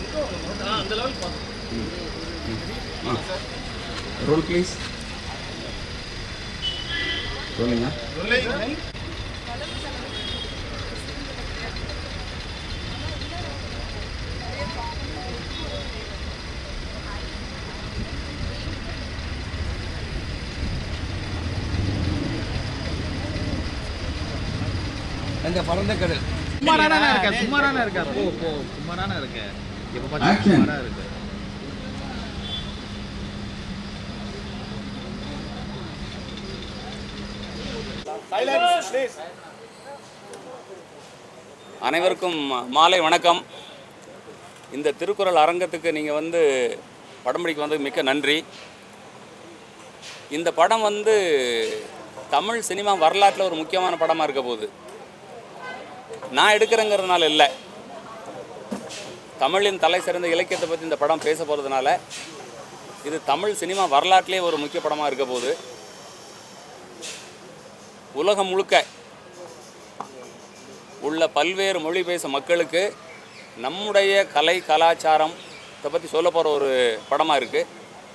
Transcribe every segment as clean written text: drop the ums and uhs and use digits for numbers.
Roll please. Rolling, huh? Rolling. அந்த பறந்த கடல் சுமாரான இருக்க போ சுமாரான இருக்க இப்ப பாத்தீங்கன்னா சுமாரா இருக்கு. அனைவருக்கும் மாலை வணக்கம். இந்த திருக்குறள் அரங்கத்துக்கு நீங்கள் வந்து படம் பிடிக்க வந்து மிக்க நன்றி. இந்த படம் வந்து தமிழ் சினிமா வரலாற்றில் ஒரு முக்கியமான படமாக இருக்க போகுது. நான் எடுக்கிறேங்கிறதுனால இல்லை, தமிழின் தலை சிறந்த இலக்கியத்தை பற்றி இந்த படம் பேச போகிறதுனால இது தமிழ் சினிமா வரலாற்றிலே ஒரு முக்கிய படமாக இருக்க போகுது. உலகம் முழுக்க உள்ள பல்வேறு மொழி பேசும் மக்களுக்கு நம்முடைய கலை கலாச்சாரத்தை பற்றி சொல்ல போகிற ஒரு படமாக இருக்குது.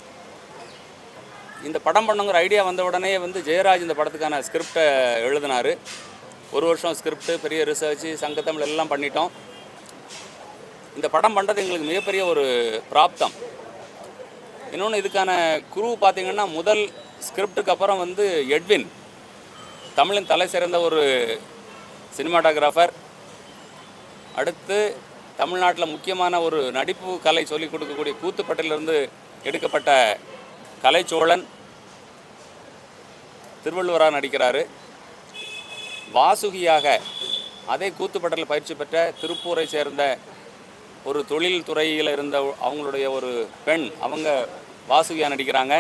இந்த படம் பண்ணுங்கிற ஐடியா வந்த உடனே வந்து ஜெயராஜ் இந்த படத்துக்கான ஸ்கிரிப்டை எழுதினார். ஒரு வருஷம் ஸ்கிரிப்டு, பெரிய ரிசர்ச்சு, சங்கத்தமிழ் எல்லாம் பண்ணிட்டோம். இந்த படம் பண்ணுறது எங்களுக்கு மிகப்பெரிய ஒரு பிராப்தம். இன்னொன்று, இதுக்கான குரு பார்த்திங்கன்னா முதல் ஸ்கிரிப்டுக்கு அப்புறம் வந்து எட்வின், தமிழின் தலை சிறந்த ஒரு சினிமாட்டோகிராஃபர், அடுத்து தமிழ்நாட்டில் முக்கியமான ஒரு நடிப்பு கலை சொல்லிக் கொடுக்கக்கூடிய கூத்துப்பட்டிலிருந்து எடுக்கப்பட்ட கலைச்சோழன் திருவள்ளுவராக நடிக்கிறாரு. வாசுகியாக அதே கூத்துப்பட்டில் பயிற்சி பெற்ற திருப்பூரை சேர்ந்த ஒரு தொழில் துறையில் இருந்த அவங்களுடைய ஒரு பெண், அவங்க வாசுகியாக நடிக்கிறாங்க.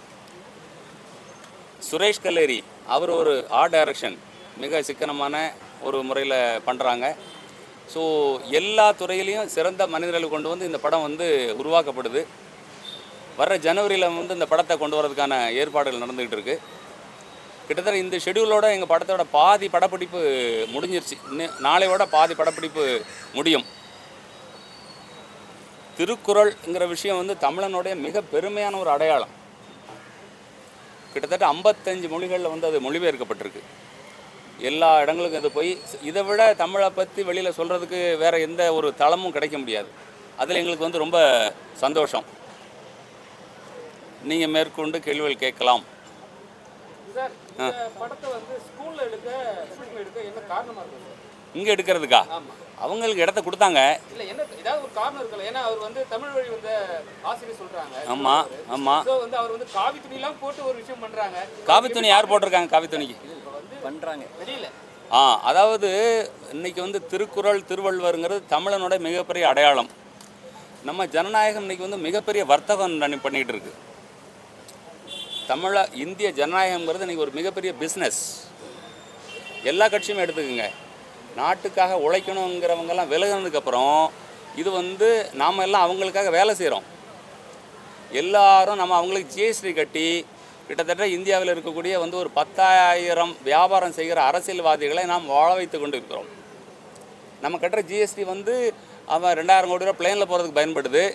சுரேஷ் கல்லேரி அவர் ஒரு ஆர்ட் டைரக்ஷன் மிக சிக்கனமான ஒரு முறையில் பண்ணுறாங்க. ஸோ எல்லா துறையிலையும் சிறந்த மனிதர்களை கொண்டு வந்து இந்த படம் வந்து உருவாக்கப்படுது. வர்ற ஜனவரியில் வந்து இந்த படத்தை கொண்டு வரதுக்கான ஏற்பாடுகள் நடந்துக்கிட்டு இருக்குது. கிட்டத்தட்ட இந்த ஷெடியூலோட எங்கள் படத்தோட பாதி படப்பிடிப்பு முடிஞ்சிருச்சு. நாளையோட பாதி படப்பிடிப்பு முடியும். திருக்குறள்ங்கிற விஷயம் வந்து தமிழனுடைய மிக பெருமையான ஒரு அடையாளம். கிட்டத்தட்ட 55 மொழிகளில் வந்து அது மொழிபெயர்க்கப்பட்டிருக்கு. எல்லா இடங்களுக்கும் அது போய் இதை விட தமிழை பற்றி வெளியில் சொல்கிறதுக்கு வேறு எந்த ஒரு தளமும் கிடைக்க முடியாது. அதில் எங்களுக்கு வந்து ரொம்ப சந்தோஷம். நீங்கள் மேற்கொண்டு கேள்விகள் கேட்கலாம். இங்கே எடுக்கிறதுக்கா அவங்களுக்கு இடத்த கொடுத்தாங்க. ஆமாம் ஆமாம். காவி துணி யார் போட்டிருக்காங்க? காவி துணிக்கு பண்ணுறாங்க. அதாவது இன்னைக்கு வந்து திருக்குறள், திருவள்ளுவருங்கிறது தமிழனோட மிகப்பெரிய அடையாளம். நம்ம ஜனநாயகம் இன்னைக்கு வந்து மிகப்பெரிய வர்த்தகம் பண்ணிக்கிட்டு இருக்கு. இந்திய ஜனநாயகம்ங்கிறது இன்றைக்கி ஒரு மிகப்பெரிய பிஸ்னஸ். எல்லா கட்சியுமே எடுத்துக்கோங்க. நாட்டுக்காக உழைக்கணுங்கிறவங்கெல்லாம் விலகினதுக்கப்புறம் இது வந்து நாம் எல்லாம் அவங்களுக்காக வேலை செய்கிறோம். எல்லாரும் நம்ம அவங்களுக்கு ஜிஎஸ்டி கட்டி கிட்டத்தட்ட இந்தியாவில் இருக்கக்கூடிய வந்து ஒரு 10,000 வியாபாரம் செய்கிற அரசியல்வாதிகளை நாம் வாழ வைத்து கொண்டு இருக்கிறோம். நம்ம கட்டுற ஜிஎஸ்டி வந்து அவன் 2,000 கோடி ரூபா பிளேனில் போகிறதுக்கு பயன்படுது,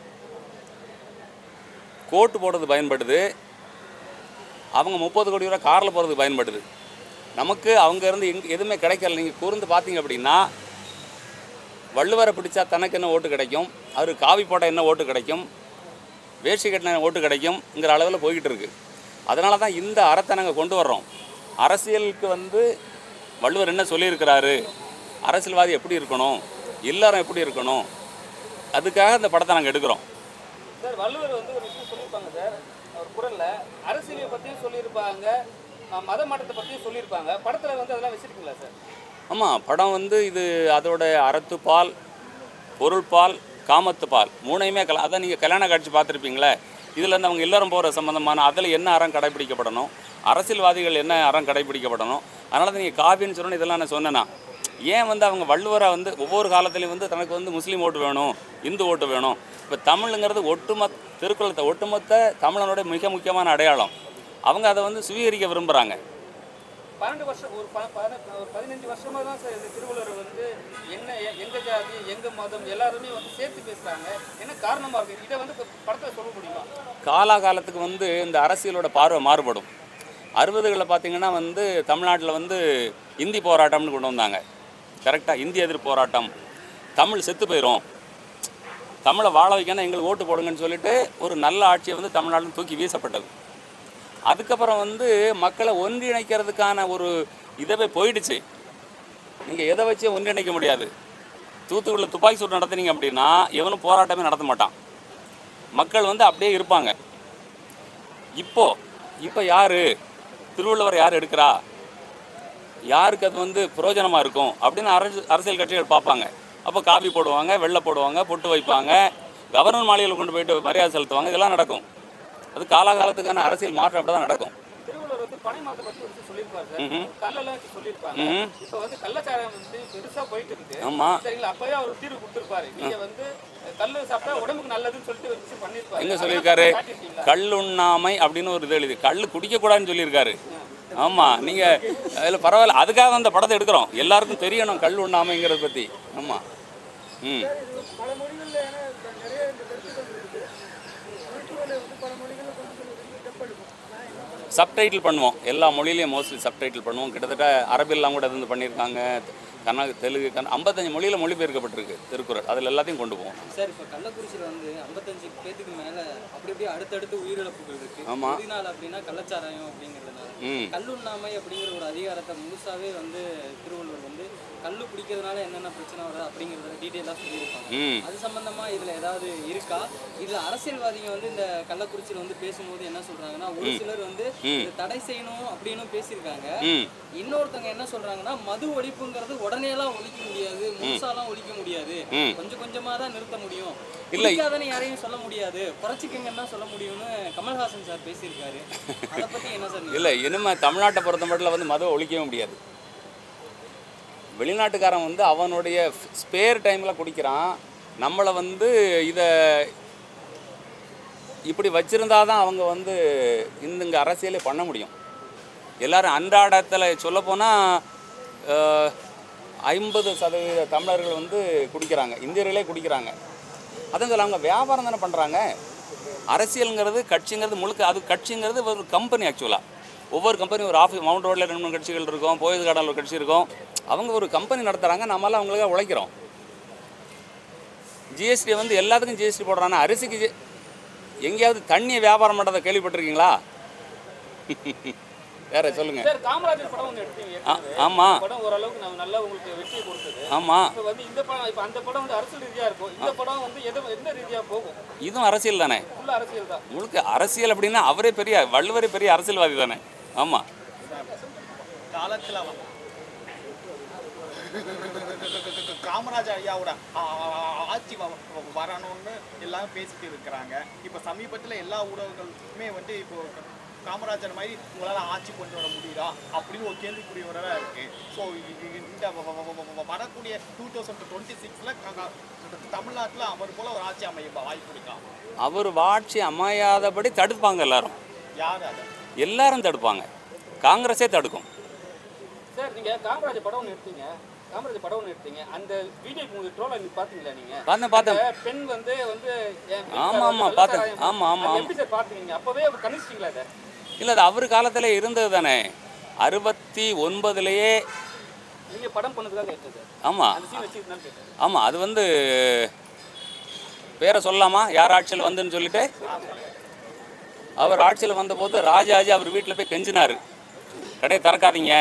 கோட்டு போடுறதுக்கு பயன்படுது, அவங்க 30 கோடி ரூபா காரில் போகிறதுக்கு பயன்படுது. நமக்கு அவங்க இருந்து எதுவுமே கிடைக்கல. நீங்கள் கூர்ந்து பார்த்தீங்க அப்படின்னா வள்ளுவரை பிடிச்சா தனக்கு என்ன ஓட்டு கிடைக்கும், அவர் காவி போட்டால் என்ன ஓட்டு கிடைக்கும், வேஷ்டி கட்டின ஓட்டு கிடைக்கும்ங்கிற அளவில் போய்கிட்டு இருக்குது. அதனால தான் இந்த அறத்தை நாங்கள் கொண்டு வர்றோம். அரசியலுக்கு வந்து வள்ளுவர் என்ன சொல்லியிருக்கிறாரு, அரசியல்வாதி எப்படி இருக்கணும், எல்லாரும் எப்படி இருக்கணும், அதுக்காக இந்த படத்தை நாங்கள் எடுக்கிறோம். சார், வள்ளுவர் வந்து ஒரு விஷயம் சொல்லியிருப்பாங்க சார், அவர் குறளில் அரசியலை பற்றியும் சொல்லியிருப்பாங்க, மத மாற்றத்தை பற்றியும் சொல்லியிருப்பாங்க. படத்தில் வந்து அதெல்லாம் வச்சுருக்கீங்களா சார்? ஆமாம், படம் வந்து இது அதோட அறத்துப்பால், பொருள்பால், காமத்துப்பால் மூணையுமே அதான் நீங்கள் கல்யாண காட்சி பார்த்துருப்பீங்களே. இதில் வந்து அவங்க எல்லாரும் போகிற சம்மந்தமான அதில் என்ன அறம் கடைப்பிடிக்கப்படணும், அரசியல்வாதிகள் என்ன அறம் கடைப்பிடிக்கப்படணும். அதனால தான் நீங்கள் காவின்னு சொல்லணும். இதெல்லாம் நான் சொன்னேன்னா ஏன் வந்து அவங்க வள்ளுவரை வந்து ஒவ்வொரு காலத்துலேயும் வந்து தனக்கு வந்து முஸ்லீம் ஓட்டு வேணும், இந்து ஓட்டு வேணும். இப்போ தமிழுங்கிறது திருக்குறளத்தை ஒட்டுமொத்த தமிழனுடைய மிக முக்கியமான அடையாளம். அவங்க அதை வந்து சுவீகரிக்க விரும்புகிறாங்க. 12 வருஷம் ஒரு 15 வருஷமா தான் சார் இந்த திருவள்ளுவர் வந்து என்ன எங்க ஜாதி எங்க மதம் எல்லாருமே வந்து சேர்த்து பேசுறாங்க. என்ன காரணமா இருக்கு? இதை வந்து படத்தில் சொல்ல முடியுமா? காலாகாலத்துக்கு வந்து இந்த அரசியலோட பார்வை மாறுபடும். 60களில் பார்த்தீங்கன்னா வந்து தமிழ்நாட்டில் வந்து இந்தி போராட்டம்னு கொண்டு வந்தாங்க. கரெக்டாக இந்தி எதிர்ப்பு போராட்டம். தமிழ் செத்து போயிடும், தமிழை வாழ வைக்கணும், எங்களுக்கு ஓட்டு போடுங்கன்னு சொல்லிட்டு ஒரு நல்ல ஆட்சியை வந்து தமிழ்நாட்டில் தூக்கி வீசப்பட்டது. அதுக்கப்புறம் வந்து மக்களை ஒன்றிணைக்கிறதுக்கான ஒரு இதவே போயிடுச்சு. நீங்கள் எதை வச்சு ஒன்றிணைக்க முடியாது. தூத்துக்குடியில் துப்பாக்கி சூடு நடத்துனீங்க அப்படின்னா எவனும் போராட்டமே நடத்த மாட்டான். மக்கள் வந்து அப்படியே இருப்பாங்க. இப்போ யார் திருவள்ளுவர் யார் எடுக்கிறா, யாருக்கு அது வந்து பிரயோஜனமாக இருக்கும் அப்படின்னு அரசியல் கட்சிகள் பார்ப்பாங்க. அப்போ காபி போடுவாங்க, வெள்ளை போடுவாங்க, பொட்டு வைப்பாங்க, கவர்னர் மாளிகையில் கொண்டு போயிட்டு மரியாதை செலுத்துவாங்க. இதெல்லாம் நடக்கும். அது காலாகாலத்துக்கான அரசியல் மாற்றம் அப்படி தான் நடக்கும். திருவள்ளுவர் வந்து பனை மரத்தை பற்றி வந்து சொல்லியிருப்பாரு சார். கல்லெல்லாம் வச்சு சொல்லியிருப்பாங்க. இப்போ வந்து கள்ளச்சாராயம் வந்து பெருசாக போயிட்டு இருக்கு. ஆமாம், சரிங்களா? அப்போயே அவர் தீர்வு கொடுத்துருப்பாரு. நீங்கள் வந்து கல் சாப்பிட்டா உடம்புக்கு நல்லதுன்னு சொல்லிட்டு ஒரு விஷயம் பண்ணியிருப்பாரு. எங்கே சொல்லியிருக்காரு? கல்லுண்ணாமை அப்படின்னு ஒரு இது எழுதி கல் குடிக்கக்கூடாதுன்னு சொல்லியிருக்காரு. ஆமாம், நீங்கள் அதில் பரவாயில்ல, அதுக்காக அந்த படத்தை எடுக்கிறோம். எல்லாருக்கும் தெரியணும் கல் உண்ணாமைங்கிறத பற்றி. ஆமாம். சப்டைட்டில் பண்ணுவோம். எல்லா மொழியிலையும் மோஸ்ட்லி சப்டைட்டில் பண்ணுவோம். கிட்டத்தட்ட அரபிலாம் கூட இருந்து பண்ணியிருக்காங்க. கர்நாடக, தெலுங்கு, 55 மொழியில் மொழிபெயர்க்கப்பட்டிருக்கு திருக்குறள். அதில் எல்லாத்தையும் கொண்டு போவோம். சார், இப்போ கள்ளக்குறிச்சியில் வந்து 55 பேத்துக்கு மேலே அப்படி அடுத்தடுத்து உயிரிழப்புகள் இருக்குது. ஆமாம். நாள் அப்படின்னா கள்ளச்சாராயம் அப்படிங்கிறதுனால கல்லுண்ணாமை அப்படிங்கிற ஒரு அதிகாரத்தை முழுசாவே வந்து திருவள்ளுவர் வந்து கல்லு குடிக்கிறதுனால என்னென்ன பிரச்சனை வருது அப்படிங்கிறத டீட்டெயிலாக சொல்லியிருப்பாங்க. அது சம்பந்தமா இதில் ஏதாவது இருக்கா? இதில் அரசியல்வாதிங்க வந்து இந்த கள்ளக்குறிச்சியில் வந்து பேசும்போது என்ன சொல்றாங்கன்னா, ஒரு சிலர் வந்து தடை செய்யணும் அப்படின்னு பேசியிருக்காங்க. இன்னொருத்தவங்க என்ன சொல்றாங்கன்னா, மது ஒழிப்புங்கிறது உடனேலாம் ஒழிக்க முடியாது, முழுசாலாம் ஒழிக்க முடியாது, கொஞ்சம் கொஞ்சமா தான் நிறுத்த முடியும், இல்லையாதன்னு யாரையும் சொல்ல முடியாது, குறைச்சிக்கங்கன்னா சொல்ல முடியும்னு கமல்ஹாசன் சார் பேசியிருக்காரு. அதை பத்தி என்ன சார்? இல்லை, இனிமே தமிழ்நாட்டை பொறுத்த மட்டும் வந்து மதுவை ஒழிக்கவே முடியாது. வெளிநாட்டுக்காரன் வந்து அவனுடைய ஸ்பேர் டைமில் குடிக்கிறான். நம்மளை வந்து இதை இப்படி வச்சுருந்தா தான் அவங்க வந்து இங்கே அரசியலே பண்ண முடியும். எல்லோரும் அன்றாடத்தில் சொல்லப்போனால் 50% தமிழர்கள் வந்து குடிக்கிறாங்க, இந்தியர்களே குடிக்கிறாங்க. அதுவும் சொல்ல அவங்க வியாபாரம் தானே பண்ணுறாங்க. அரசியலுங்கிறது கட்சிங்கிறது முழுக்க அது கட்சிங்கிறது ஒரு கம்பெனி. ஆக்சுவலாக ஒவ்வொரு கம்பெனி ஒரு ஆஃபீஸ் மவுண்ட் ரோட்டில் 2-3 கட்சிகள் இருக்கும், போயஸ் கார்டனில் ஒரு கட்சி இருக்கும். அவங்க ஒரு கம்பெனி நடத்துகிறாங்க, நம்மளால் அவங்களுக்காக உழைக்கிறோம். ஜிஎஸ்டி வந்து எல்லாத்துக்கும் ஜிஎஸ்டி போடுறாங்க. அரிசிக்கு எங்கேயாவது தண்ணியை வியாபாரம் பண்ணுறதை கேள்விப்பட்டிருக்கீங்களா? வேற சொல்லுங்க. சார், காமராஜர் படம் ஒன்று எடுத்தீங்க. ஆமா, படம் ஓரளவுக்கு நல்ல உங்களுக்கு வெற்றியை கொடுத்தது. ஆமா. இப்போ வந்து இந்த படம், இப்போ அந்த படம் வந்து அரசியல் ரீதியாக இருக்கும். இந்த படம் வந்து எந்த ரீதியாக போகும்? இதுவும் அரசியல் தானே, ஃபுல்லாக அரசியல் தான். முழுக்க அரசியல். அப்படின்னா அவரே பெரிய வள்ளுவரே பெரிய அரசியல்வாதி தானே. ஆமா. காலத்தில் காமராஜர் ஐயாவோட ஆட்சி வரணும்னு எல்லாம் பேசிட்டு இருக்கிறாங்க. இப்போ சமீபத்தில் எல்லா ஊடகங்களுமே வந்து இப்போ காமராஜர் மாதிரி உங்களால் ஆட்சி கொண்டு வர முடியுதா அப்படின்னு ஒரு கேள்விக்குரியவராக இருக்குது. ஸோ இந்த வரக்கூடிய 2026 தமிழ்நாட்டில் அவர் போல ஒரு ஆட்சி அமைய வாய்ப்பு இருக்கா? அவர் ஆட்சி அமையாதபடி தடுப்பாங்க எல்லாரும். யார் அதை? எல்லாரும் தடுப்பாங்க, காங்கிரஸே தடுக்கும். சார், நீங்கள் காமராஜர் படம் ஒன்று எடுத்தீங்க. அந்த வீடியோ உங்களுக்கு ட்ரோல் ஆகி பார்த்தீங்களா? நீங்கள் பார்த்தேன். பெண் வந்து ஆமாம் பார்த்தேன். ஆமாம். எப்படி சார் பார்த்தீங்க? அப்போவே கணிச்சிட்டிங்களா அதை? இல்லை, அது அவர் காலத்தில் இருந்தது தானே. 69லேயே நீங்கள் படம் பண்ணதுக்காக கேட்டது. ஆமாம் ஆமாம். அது வந்து பேரை சொல்லலாமா யார் ஆட்சியில் வந்துன்னு சொல்லிட்டு? அவர் ஆட்சியில் வந்தபோது ராஜாஜி அவர் வீட்டில் போய் கெஞ்சினார், கடையை திறக்காதீங்க.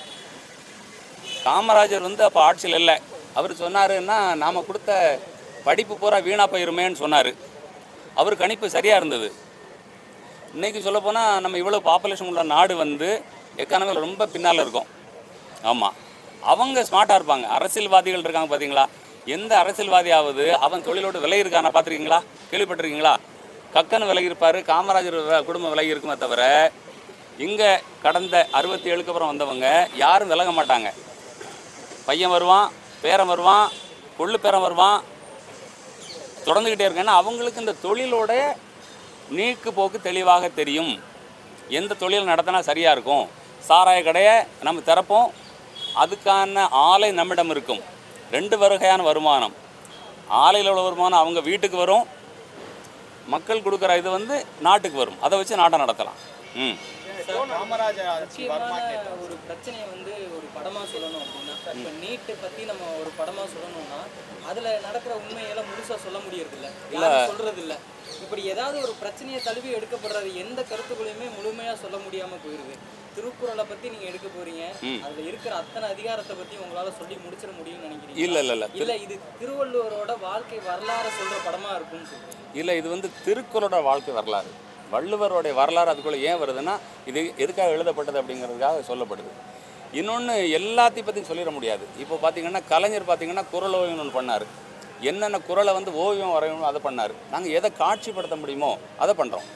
காமராஜர் வந்து அப்போ ஆட்சியில் இல்லை. அவர் சொன்னாருன்னா நாம் கொடுத்த படிப்பு பூரா வீணாக போயிருமேன்னு சொன்னார். அவர் கணிப்பு சரியாக இருந்தது. இன்றைக்கி சொல்லப்போனால் நம்ம இவ்வளோ பாப்புலேஷன் உள்ள நாடு வந்து எக்கானமியில் ரொம்ப பின்னால் இருக்கும். ஆமாம், அவங்க ஸ்மார்ட்டாக இருப்பாங்க. அரசியல்வாதிகள் இருக்காங்க பார்த்தீங்களா? எந்த அரசியல்வாதியாவது அவன் தொழிலோடு விலை இருக்கானா பார்த்துருக்கீங்களா? கேள்விப்பட்டிருக்கீங்களா? கக்கன்னு விலகி இருப்பார். காமராஜர் குடும்பம் விலகி இருக்குமே தவிர இங்கே கடந்த 67க்கு அப்புறம் வந்தவங்க யாரும் விலக மாட்டாங்க. பையன் வருவான், பேரன் வருவான், கொள்ளு பேரன் வருவான், தொடர்ந்துக்கிட்டே இருக்கேன்னா அவங்களுக்கு இந்த தொழிலோட நீக்கு போக்கு தெளிவாக தெரியும். எந்த தொழில் நடத்தினா சரியாக இருக்கும், சாராய கடையை நம்ம திறப்போம். அதுக்கான ஆலை நம்மிடம் இருக்கும். 2 வகையான வருமானம். ஆலையில் உள்ள வருமானம் அவங்க வீட்டுக்கு வரும், மக்கள் கொடுக்குற இது வந்து நாட்டுக்கு வரும். அதை வச்சு நாட்டை நடத்தலாம். காமராஜர் ஆட்சி வருமா முக்கியமான கேட்டோம். ஒரு பிரச்சனையை வந்து ஒரு படமா சொல்லணும் அப்படின்னா, இப்போ நீட்டை பத்தி நம்ம ஒரு படமா சொல்லணும்னா அதுல நடக்கிற உண்மைகளை முழுசா சொல்ல முடியறதில்ல, யாரும் சொல்றது இல்ல. இப்படி ஏதாவது ஒரு பிரச்சனையை தழுவி எடுக்கப்படுறது எந்த கருத்துக்களையுமே முழுமையா சொல்ல முடியாம போயிருது. திருக்குறளை பத்தி நீங்க எடுக்க போறீங்க, அதுல இருக்கிற அத்தனை அதிகாரத்தை பத்தி உங்களால சொல்லி முடிச்சிட முடியும்னு நினைக்கிறீங்க? இல்ல இது திருவள்ளுவரோட வாழ்க்கை வரலாறு சொல்ற படமா இருக்கும்னு சொல்றீங்க? இல்லை, இது வந்து திருக்குறளோட வாழ்க்கை வரலாறு. வள்ளுவருடைய வரலாறு அதுக்குள்ளே ஏன் வருதுன்னா இது எதுக்காக எழுதப்பட்டது அப்படிங்கிறதுக்காக சொல்லப்படுது. இன்னொன்று எல்லாத்தையும் பற்றி சொல்லிட முடியாது. இப்போ பார்த்தீங்கன்னா கலைஞர் பார்த்தீங்கன்னா குறள் ஓவியம்னு ஒன்று பண்ணார். என்னென்ன குறளை வந்து ஓவியம் வரையணும் அதை பண்ணார். நாங்கள் எதை காட்சிப்படுத்த முடியுமோ அதை பண்ணுறோம்.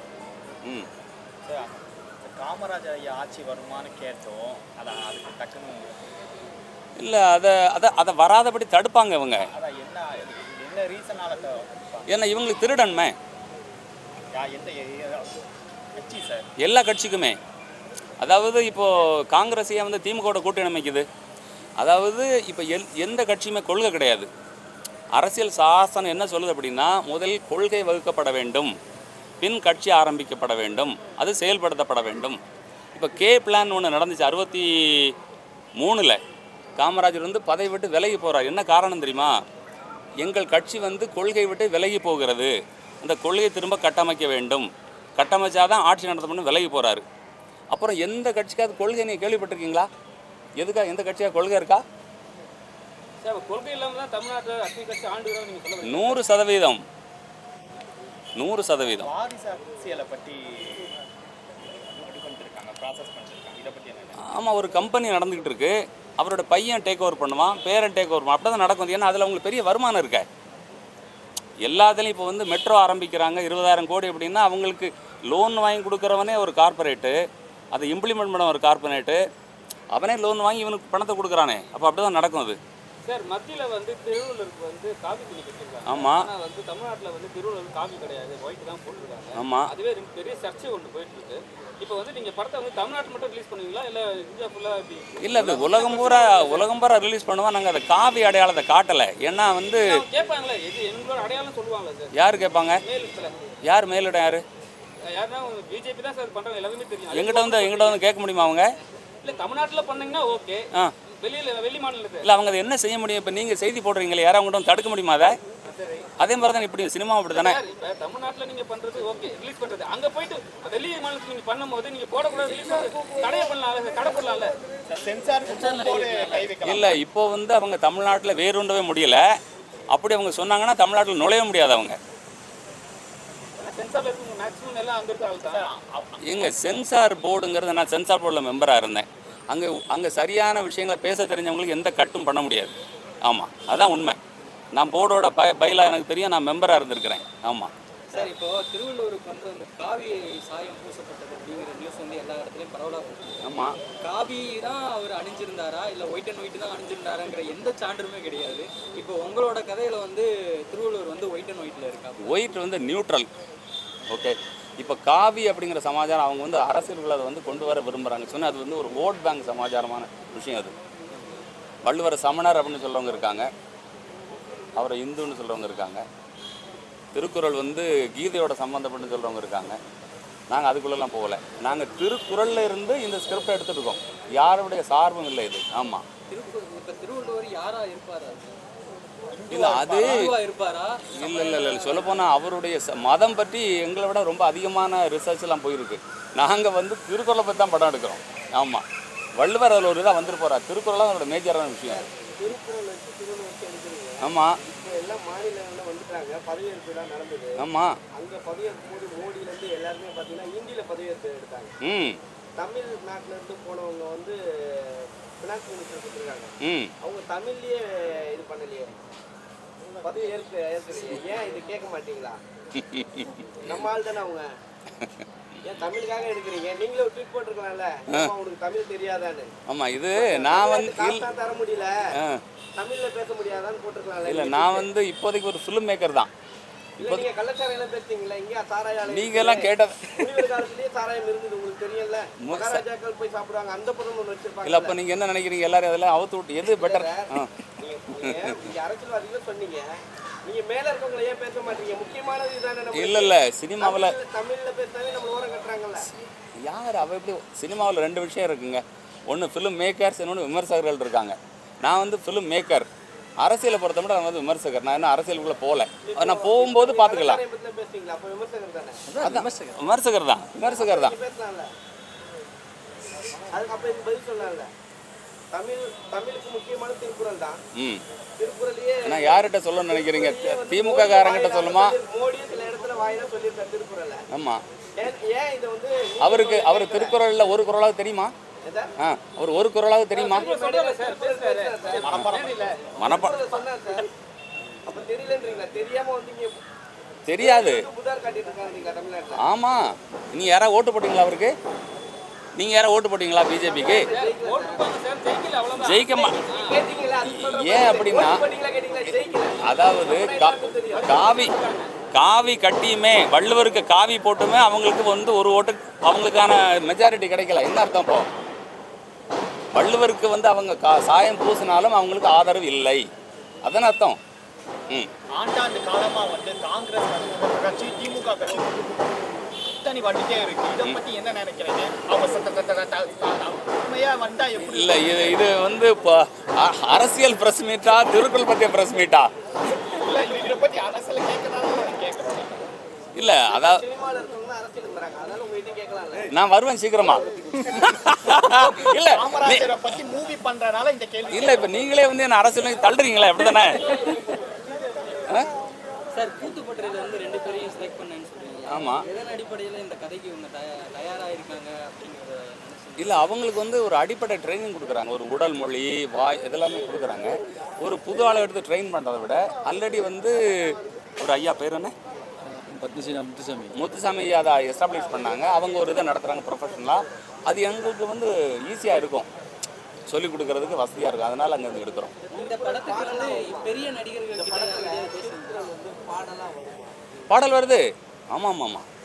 காமராஜர் ஐயா ஆட்சி வருமானு கேட்டோம். அதான் அதுக்கு டக்குன்னு இல்லை, அதை வராதபடி தடுப்பாங்க இவங்க. அதான் என்ன ரீசனால? ஏன்னா இவங்களுக்கு திருடன்மை எந்த கட்சி சார்? எல்லா கட்சிக்குமே. அதாவது இப்போது காங்கிரஸையே வந்து திமுகவோட கூட்டணி அமைக்குது. அதாவது இப்போ எந்த கட்சியுமே கொள்கை கிடையாது. அரசியல் சாசனம் என்ன சொல்லுது அப்படின்னா, முதல் கொள்கை வகுக்கப்பட வேண்டும், பின் கட்சி ஆரம்பிக்கப்பட வேண்டும், அது செயல்படுத்தப்பட வேண்டும். இப்போ கே பிளான் ஒன்று நடந்துச்சு 63. காமராஜர் வந்து பதவி விட்டு விலகி போகிறார். என்ன காரணம் தெரியுமா? எங்கள் கட்சி வந்து கொள்கை விட்டு விலகி போகிறது, அந்த கொள்கையை திரும்ப கட்டமைக்க வேண்டும், கட்டமைச்சாதான் ஆட்சி நடத்தணும்னு விலகி போகிறாரு. அப்புறம் எந்த கட்சிக்காவது கொள்கை நீங்கள் கேள்விப்பட்டிருக்கீங்களா? எந்த கட்சியாக கொள்கை இருக்கா? கொள்கை இல்லாமல் தான் தமிழ்நாட்டில் அத்தனை கட்சி ஆண்டு நீங்கள் சொல்ல 100%. 100%. வாரிசு அரசியலை பற்றி ப்ராசஸ் பண்ணிருக்காங்க. இதை பற்றி என்ன? ஆமாம், ஒரு கம்பெனி நடந்துக்கிட்டு இருக்கு. அவரோட பையன் டேக் ஓவர் பண்ணுவான், பேரன் டேக் ஓவர் பண்ணுவான். அப்படி தான் நடக்கும். ஏன்னா அதில் அவங்களுக்கு பெரிய வருமானம் இருக்க. எல்லாத்துலேயும் இப்போ வந்து மெட்ரோ ஆரம்பிக்கிறாங்க 20,000 கோடி அப்படின்னா அவங்களுக்கு லோன் வாங்கி கொடுக்குறவனே ஒரு கார்பரேட்டு, அதை இம்ப்ளிமெண்ட் பண்ண ஒரு கார்பரேட்டு, அவனே லோன் வாங்கி இவனுக்கு பணத்தை கொடுக்குறானே. அப்போ அப்படி தான் நடக்கும் அது. சார், மத்தியில் வந்து திருவள்ளுவருக்கு வந்து காபி பண்ணி வச்சிருக்காங்க. ஆமாம். ஆனால் வந்து தமிழ்நாட்டில் வந்து திருவள்ளுவர் காபி கிடையாது, ஒயிட் தான் போட்டுருக்காங்க. ஆமாம். அதுவே பெரிய சர்ச்சை ஒன்று போயிட்டு இருக்கு. இப்போ வந்து நீங்கள் படத்தை வந்து தமிழ்நாட்டில் மட்டும் ரிலீஸ் பண்ணுவீங்களா இல்லை இந்தியா ஃபுல்லாக எப்படி? இல்லை, அது உலகம் பூரா ரிலீஸ் பண்ணுவோம். நாங்கள் அதை காவி அடையாளத்தை காட்டலை. ஏன்னா வந்து கேட்பாங்களே, இது எங்களோட அடையாளம் சொல்லுவாங்களா சார்? யார் கேட்பாங்க? யார் மேலிடம்? யாருன்னா பிஜேபி தான் சார் பண்ணுறாங்க, எல்லாருமே தெரியும். எங்கிட்ட வந்து கேட்க முடியுமா அவங்க? இல்லை, தமிழ்நாட்டில் பண்ணீங்கன்னா ஓகே, வெளி மாநிலத்தில் இல்லை, அவங்க அதை என்ன செய்ய முடியும்? இப்போ நீங்கள் செய்தி போடுறீங்களே, யாரும் அவங்கள்ட்ட தடுக்க முடியுமா அதை? அதே மாதிரி தான் இப்படி சினிமா அப்படி தானே. இப்போ தமிழ்நாட்டில் நீங்கள் பண்ணுறது ஓகே, ரிலீஸ் பண்ணுறது. அங்கே போயிட்டு வெளி மாநிலத்தில் நீங்கள் பண்ணும்போது நீங்கள் போடக்கூடாது, தடை பண்ணலாம்ல, தடை பண்ணலாம்ல. இல்லை, இப்போ வந்து அவங்க தமிழ்நாட்டில் வேறுண்டவே முடியல. அப்படி அவங்க சொன்னாங்கன்னா தமிழ்நாட்டில் நுழைய முடியாது. அவங்க எங்க சென்சார் போர்டுங்கிறது, நான் சென்சார் போர்டில் மெம்பராக இருந்தேன். அங்கே சரியான விஷயங்களை பேச தெரிஞ்சவங்களுக்கு எந்த கட்டும் பண்ண முடியாது. ஆமாம், அதுதான் உண்மை. நான் போர்டோட பைலா எனக்கு தெரியும், நான் மெம்பராக இருந்திருக்கிறேன். ஆமாம் சார். இப்போ திருவள்ளுவருக்கு வந்து அந்த காவி சாயம் பூசப்பட்டது அப்படிங்கிற நியூஸ் வந்து எல்லா இடத்துலையும் பரவலாக போகுது. ஆமாம். காவி தான் அவர் அணிஞ்சிருந்தாரா இல்லை ஒயிட் அண்ட் ஒயிட் தான் அணிஞ்சிருந்தாராங்கிற எந்த சான்றுமே கிடையாது. இப்போ உங்களோட கதையில் வந்து திருவள்ளுவர் வந்து ஒயிட் அண்ட் ஒயிட்டில் இருக்கா? ஒயிட் வந்து நியூட்ரல். ஓகே, இப்போ காவி அப்படிங்கிற சமாச்சாரம் அவங்க வந்து அரசியல்களை அதை வந்து கொண்டு வர விரும்புகிறாங்க. சொன்னால் அது வந்து ஒரு ஓட் பேங்க் சமாச்சாரமான விஷயம். அது வள்ளுவரை சமணர் அப்படின்னு சொல்கிறவங்க இருக்காங்க, அவரை இந்துன்னு சொல்கிறவங்க இருக்காங்க, திருக்குறள் வந்து கீதையோட சம்மந்தப்பட்டு சொல்கிறவங்க இருக்காங்க. நாங்கள் அதுக்குள்ளெல்லாம் போகலை. நாங்கள் திருக்குறளில் இருந்து இந்த ஸ்கிரிப்டை எடுத்துகிட்டு இருக்கோம். யாருடைய சார்பும் இல்லை இது. ஆமாம். இப்போ திருவள்ளுவர் யாராக இருப்பார்? இல்லை, அது இருப்பாரா? இல்லை சொல்லப்போனால் அவருடைய மதம் பற்றி எங்களை விட ரொம்ப அதிகமான ரிசர்ச்லாம் போயிருக்கு. நாங்கள் வந்து திருக்குறளை பற்றி தான் படம் எடுக்கிறோம். ஆமாம், வள்ளுவர் அதில் ஒரு இதாக வந்துட்டு போகிறார். திருக்குறளாக அதோட மேஜரான விஷயம். ஆமாம். எல்லாம் மாநிலங்களில் வந்துட்டாங்க, பதவியேற்புலாம் நடந்தது. ஆமாம். அங்கே பதவியேற்பு போது மோடியிலேருந்து எல்லாருமே பார்த்தீங்கன்னா ஹிந்தியில் பதவியேற்பு எடுத்தாங்க. தமிழ்நாட்டிலேருந்து போனவங்க வந்து ஃபினான்ஸ் மினிஸ்டர் கொடுத்துருக்காங்க. அவங்க தமிழ்லேயே இது பண்ணலையே, பதவி ஏற்கலையே. ஏன் இது கேட்க மாட்டீங்களா? நம்ம ஆள் தானே அவங்க. ஏன் தமிழுக்காக எடுக்கிறீங்க? நீங்களே ஒரு ட்வீட் போட்டிருக்கலாம்ல, உங்களுக்கு தமிழ் தெரியாதான்னு. ஆமாம், இது நான் வந்து தர முடியல, தமிழில் பேச முடியாதான்னு போட்டிருக்கலாம். இல்லை, நான் வந்து இப்போதைக்கு ஒரு ஃபிலிம் மேக்கர் தான். இல்ல நீங்க கள்ளச்சாராயம் பேசுறீங்களா? இங்க சாராயம் நீங்க எல்லாம் கேட்டது முனிவர் காலத்திலேயே சாராயம் இருந்தது உங்களுக்கு தெரியல. மகாராஜாக்கள் போய் சாப்பிடுவாங்க. அந்த படம் ஒன்று வச்சிருப்பாங்க. இல்லை அப்போ நீங்கள் என்ன நினைக்கிறீங்க எல்லாரும் அதெல்லாம் அவுத்து விட்டு எது பெட்டர்? நீங்க அரசியல்வாதிகள் சொன்னீங்க, நீங்க மேல இருக்கவங்களை ஏன் பேச மாட்டீங்க? முக்கியமானது இதானே. இல்லை சினிமாவில் தமிழ்ல பேசினாலே நம்ம ஓரம் கட்டுறாங்கல்ல. யார் அவ எப்படி சினிமாவில் 2 விஷயம் இருக்குங்க. ஒன்று ஃபிலிம் மேக்கர்ஸ், இன்னொன்று விமர்சகர்கள் இருக்காங்க. நான் வந்து ஃபிலிம் மேக்கர். அரசியலை பொறுத்த மட்டும் நான் வந்து விமர்சகர். நான் இன்னும் அரசியலுக்குள்ளே போகல. நான் போகும்போது பார்த்துக்கலாம். விமர்சகர் தான் அதுக்கு பதில் சொல்லல. தமிழுக்கு முக்கியமான திருக்குறள் தான். திருக்குறளையே நான் யார்கிட்ட சொல்லணும்னு நினைக்கிறீங்க? திமுக காரங்கிட்ட சொல்லுமா? மோடி சில இடத்துல வாயில சொல்லியிருக்காரு திருக்குறளை. ஆமா. ஏன் இதை வந்து அவருக்கு திருக்குறள்ல ஒரு குறளாவது தெரியுமா? அவர் ஒரு குறளாவது தெரியுமா? அப்ப தெரியலன்றீங்களா? தெரியாம வந்தீங்க. தெரியாது. புதார் காட்டிட்டு இருக்காங்க தமிழ்நாட்டுல. ஆமா. நீ யாராவது ஓட்டு போட்டீங்களா அவருக்கு? நீங்க யாராவது ஓட்டு போட்டீங்களா பிஜேபிக்கு? ஜெயிக்கமா? ஏன் அப்படின்னா, அதாவது காவி கட்டியுமே வள்ளுவருக்கு காவி போட்டுமே அவங்களுக்கு வந்து ஒரு ஓட்டு அவங்களுக்கான மெஜாரிட்டி கிடைக்கல. என்ன அர்த்தம்? இப்போ வள்ளுவருக்கு வந்து அவங்க சாயம் பூசினாலும் அவங்களுக்கு ஆதரவு இல்லை. அதான அர்த்தம். ஆண்டாண்டு காலமா வந்து காங்கிரஸ் கட்சி திமுக கட்சி கூட்டணி வந்துட்டே இருக்கு. இதை பத்தி என்ன நினைக்கிறீங்க? உண்மையா வந்தா எப்படி? இல்லை இது வந்து இப்போ அரசியல் பிரஸ் மீட்டா திருக்குறள் பற்றிய பிரஸ் மீட்டா? இதை பத்தி அரசியல் கேட்கறேன். இல்லை அதாவது நான் வருவேன் சீக்கிரமா. இல்ல காமராஜரை பத்தி மூவி பண்றனால இந்த கேள்வி. இல்ல இப்ப நீங்களே வந்து என்ன அரசியல் தள்ளுறீங்களா? எப்படிதானே சார் கூத்துப்பட்டியில வந்து 2 பேரையும் செலக்ட் பண்ணேன்னு சொல்றீங்க. ஆமா. எதன் அடிப்படையில் இந்த கதைக்கு இவங்க தயாராயிருக்காங்க அப்படிங்கிறத? இல்லை அவங்களுக்கு வந்து ஒரு அடிப்படை ட்ரைனிங் கொடுக்குறாங்க. ஒரு உடல் மொழி வாய் இதெல்லாமே கொடுக்குறாங்க. ஒரு புது ஆளை எடுத்து ட்ரெயின் பண்ணுறதை விட ஆல்ரெடி வந்து ஒரு ஐயா பேர் என்ன முத்துசாமி ஐயா அதை எஸ்டாப்ளிஷ் பண்ணாங்க. அவங்க ஒரு இதை நடத்துகிறாங்க ப்ரொஃபஷனலாக. அது எங்களுக்கு வந்து ஈஸியாக இருக்கும், சொல்லிக் கொடுக்கறதுக்கு வசதியாக இருக்கும். அதனால் அங்கே வந்து எடுக்கிறோம். இந்த படத்துக்கு வந்து பெரிய நடிகர்கள் பாடல் வருது. ஆமாம்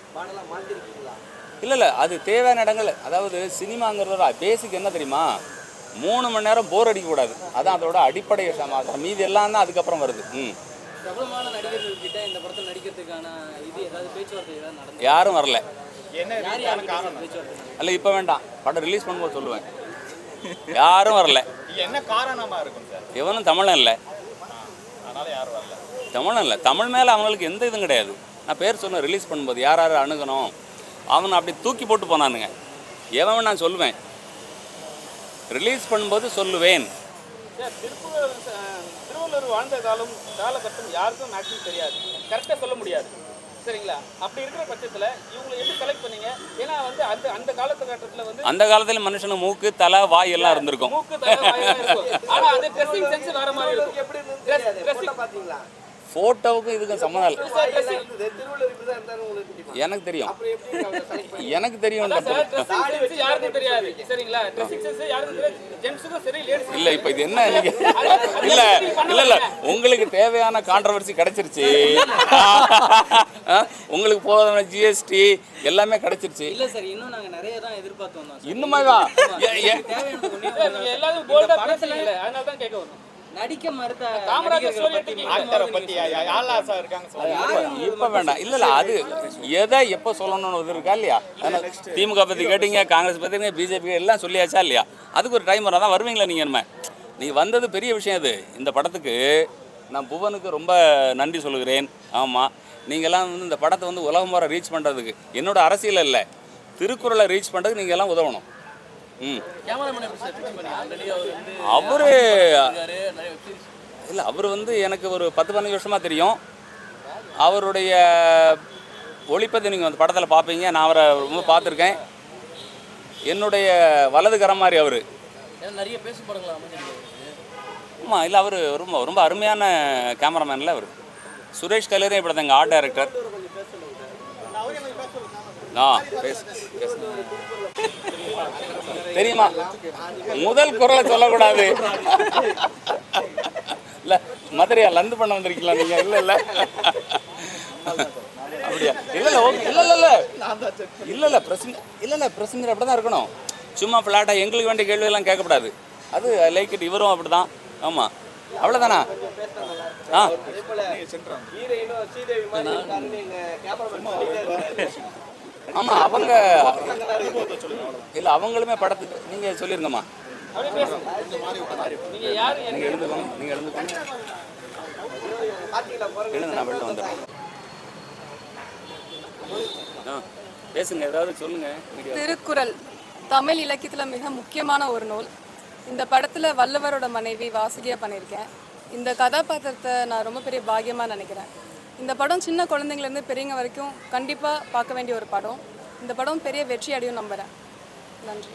இல்லை அது தேவையான இடங்கள். அதாவது சினிமாங்கிறதோட பேசிக் என்ன தெரியுமா? 3 மணி நேரம் போர் அடிக்கக்கூடாது. அதான் அதோட அடிப்படை விஷயமாக. மீதி எல்லாம் தான் அதுக்கப்புறம் வருது. பிரபலமான நடிகர்கள் கிட்ட இந்த படத்தில் நடிக்கிறதுக்கான இது ஏதாவது பேச்சுவார்த்தை ஏதாவது நடந்து? யாரும் வரல. பேச்சுவார்த்தை அல்ல இப்போ வேண்டாம், படம் ரிலீஸ் பண்ணும்போது சொல்லுவேன். யாரும் வரல. என்ன காரணமா இருக்கும் சார்? எவனும் தமிழன் இல்லை. அதனால யாரும் வரல. தமிழன் இல்லை. தமிழ் மேலே அவங்களுக்கு எந்த இதுவும் கிடையாது. நான் பேர் சொன்னேன் ரிலீஸ் பண்ணும்போது யார் யார் அணுகணும் அவனை அப்படி தூக்கி போட்டு போனானுங்க. எவன் நான் சொல்லுவேன், ரிலீஸ் பண்ணும்போது சொல்லுவேன். திருவள்ளுவர் வாழ்ந்த காலகட்டம் யாருக்கும் மேக்ஸிமம் தெரியாது, கரெக்டாக சொல்ல முடியாது. சரிங்களா? அப்படி இருக்கிற பட்சத்தில் இவங்களை எப்படி செலக்ட் பண்ணீங்க? ஏன்னா வந்து அந்த காலகட்டத்தில் வந்து அந்த காலத்தில் மனுஷனுக்கு மூக்கு தலை வாய் எல்லாம் இருந்திருக்கும். மூக்கு தலை வாய் எல்லாம் இருக்கும். ஆனால் அந்த ட்ரெஸ்ஸிங் சென்ஸ் வேற மாதிரி இருக்கும். எப்படி இருந்துச்சு பாத்தீங்களா? ஃபோட்டோவுக்கும் இதுக்கும் சம்மந்தம் இல்லை. திருவள்ளுவர் இப்படி தான் இருந்தாரு உங்களுக்கு தெரியுமா? எனக்கு தெரியும். அப்புறம் எப்படி அவங்க செலக்ட் பண்ணி? எனக்கு தெரியும். யாருக்கும் தெரியாது. சரிங்களா? ட்ரெஸ்ஸிங் சென்ஸ் யாருக்கும் தெரியாது. ஜென்ட்ஸுக்கும் சரி லேடிஸ் இல்லை இப்போ இது என்ன நீங்க இல்லை உங்களுக்கு தேவையான கான்ட்ரவர்சி கிடைச்சிருச்சு. உங்களுக்கு போதான ஜிஎஸ்டி எல்லாமே கிடைச்சிருச்சு. இல்லை சார், இன்னும் நாங்கள் நிறைய தான் எதிர்பார்த்து வந்தோம். இன்னுமே தான் எல்லாரும் போல்டா பேசல. அதனால தான் கேட்க வந்தோம். நடிக்க மறுத்த ஆக்டரை பத்தி யாரெல்லாம் சார் இருக்காங்க சொல்லுங்க. இப்போ வேண்டாம். இல்லை அது எதை எப்போ சொல்லணும்னு இது இருக்கா இல்லையா? திமுக பற்றி கேட்டீங்க, காங்கிரஸ் பற்றி, பிஜேபி எல்லாம் சொல்லியாச்சா இல்லையா? அதுக்கு ஒரு டைம் வராதான் வருவீங்களா நீங்கள்? நம்ம நீங்கள் வந்தது பெரிய விஷயம். அது இந்த படத்துக்கு நான் புவனுக்கு ரொம்ப நன்றி சொல்லுகிறேன். ஆமாம், நீங்கள்லாம் வந்து இந்த படத்தை வந்து உலகம் வர ரீச் பண்ணுறதுக்கு என்னோட அரசியல் இல்லை, திருக்குறளை ரீச் பண்ணுறதுக்கு நீங்கள் எல்லாம் உதவணும். அவரு இல்லை அவர் வந்து எனக்கு ஒரு 10-15 வருஷமாக தெரியும். அவருடைய ஒளிப்பதை நீங்கள் அந்த படத்தில் பார்ப்பீங்க. நான் அவரை ரொம்ப பார்த்துருக்கேன். என்னுடைய வலது கரம் மாதிரி அவர். நிறைய பேச படங்களா? ஆமாம், இல்லை அவர் ரொம்ப ரொம்ப அருமையான கேமராமேனில் அவர். சுரேஷ் கல்லூரி இப்படி தான் எங்கள் ஆர்ட் டைரக்டர். தெரியுமா? முதல் குரலை சொல்லக்கூடாது. இல்லை மதுரையா லந்து பண்ண வந்திருக்கீங்களா நீங்கள்? இல்லை அப்படியா? இல்லை ஓகே, இல்லை பிரசன்ட் அப்படி தான் இருக்கணும். சும்மா ஃப்ளாட்டாக எங்களுக்கு வேண்டிய கேள்வியெல்லாம் கேட்கக்கூடாது. அது லைக் இட். இவரும் அப்படி தான். ஆமாம், அவ்வளோதானா? ஆ, ஆமாம். அவங்க இல்லை, அவங்களுமே படத்துக்கு நீங்கள் சொல்லிருங்கம்மா. நீங்கள் யார் நீங்கள் எழுந்துக்கோங்க, எழுந்து நான் வெளில வந்துடுறேன். பேசுங்க, ஏதாவது சொல்லுங்க. திருக்குறள் தமிழ் இலக்கியத்தில் மிக முக்கியமான ஒரு நூல். இந்த படத்தில் வள்ளுவரோட மனைவி வாசுகியாக பண்ணியிருக்கேன். இந்த கதாபாத்திரத்தை நான் ரொம்ப பெரிய பாக்கியமாக நினைக்கிறேன். இந்த படம் சின்ன குழந்தைங்கலேருந்து பெரியவங்க வரைக்கும் கண்டிப்பாக பார்க்க வேண்டிய ஒரு படம். இந்த படம் பெரிய வெற்றி அடையும் நம்புகிறேன். நன்றி.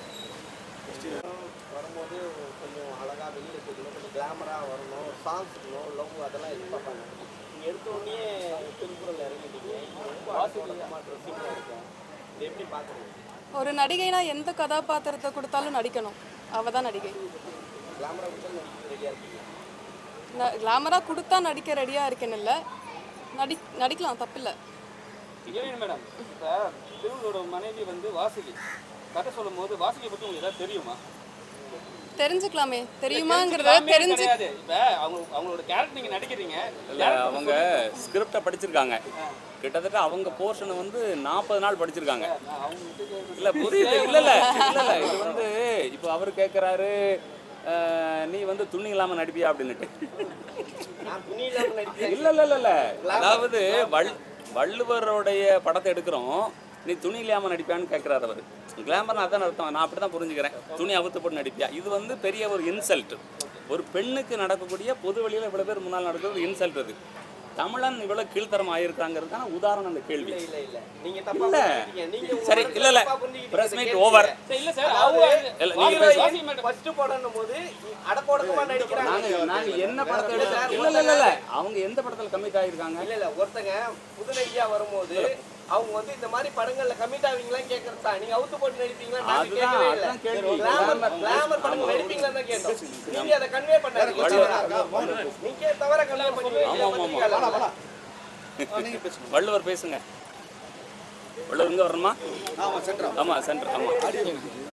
வரும்போது கொஞ்சம் அழகாக வெளியில் இருக்கணும், கொஞ்சம் கிளாமராக வரணும், சாங்ஸ் இருக்கணும், லவ் அதெல்லாம் எதிர்பார்ப்பாங்க. நீங்கள் எடுத்தோடனே திருக்குறள் இறங்கிட்டீங்க, ரொம்ப ஆசைப்படமாக ட்ரெஸ்ஸிங்காக இருக்கும். இது எப்படி பார்க்குறீங்க? ஒரு நடிகைனா எந்த கதாபாத்திரத்தை கொடுத்தாலும் நடிக்கணும். அவள் தான் நடிகை. கிளாமராக கொடுத்தா ரெடியாக இருக்கீங்க? கிளாமராக கொடுத்தா நடிக்க ரெடியாக இருக்கேன்னு இல்லை, நடிக்கலாம், தப்பில்லை. மேடம், இப்போ திருவள்ளுவரோட மனைவி வந்து வாசுகி கதை சொல்லும் போது வாசுகியை பற்றி உங்களுக்கு ஏதாவது தெரியுமா? தெரிஞ்சுக்கலாமே. தெரியுமாங்கிறத தெரிஞ்சு இப்போ அவங்களோட கேரக்டர் நீங்கள் நடிக்கிறீங்க. அவங்க ஸ்கிரிப்டை படிச்சிருக்காங்க. கிட்டத்தட்ட அவங்க போர்ஷனை வந்து 40 நாள் படிச்சிருக்காங்க. இல்லை புரியுது. இல்லை இது வந்து இப்போ அவர் கேட்குறாரு, நீ வந்து துணி இல்லாமல் நடிப்பியா அப்படின்னுட்டு. இல்லை அதாவது வள்ளுவருடைய படத்தை எடுக்கிறோம், நீ துணி இல்லாமல் நடிப்பியான்னு கேட்குறாரு அவர். கிளாமர்னு அதான் அர்த்தம். நான் அப்படி தான் புரிஞ்சுக்கிறேன். துணி அவுத்து போட்டு நடிப்பியா, இது வந்து பெரிய ஒரு இன்சல்ட். ஒரு பெண்ணுக்கு நடக்கக்கூடிய பொது வழியில் இவ்வளோ பேர் முன்னால் நடக்கிற ஒரு இன்சல்ட். அது தமிழன் இவ்வளோ கீழ்த்தரம் ஆகியிருக்காங்கிறதுக்கான உதாரணம் அந்த கேள்வி. இல்லை சரி, இல்லை பிரஸ் மீட் ஓவர். நாங்கள் என்ன படத்தை எடுத்தோம்? இல்லை அவங்க எந்த படத்தில் கமிட் ஆகியிருக்காங்க? இல்லை ஒருத்தங்க புதுநடிகையாக வரும்போது அவங்க வந்து இந்த மாதிரி படங்கள்ல கமிட் ஆவீங்களான்னு கேட்கறதா, நீங்க அவுத்து போட்டு நடிப்பீங்களா? நான் கேட்கவே இல்லை. கிளாமர் படங்கள் நடிப்பீங்களான்னு தான் கேட்டோம். நீங்க அதை கன்வே பண்ணாதீங்க. நீங்க தவிர கன்வே பண்ணுவீங்க. வள்ளுவர் பேசுங்க. வள்ளுவர் இங்கே வரணுமா? ஆமாம், சென்டர். ஆமாம், சென்டர். ஆமாம்.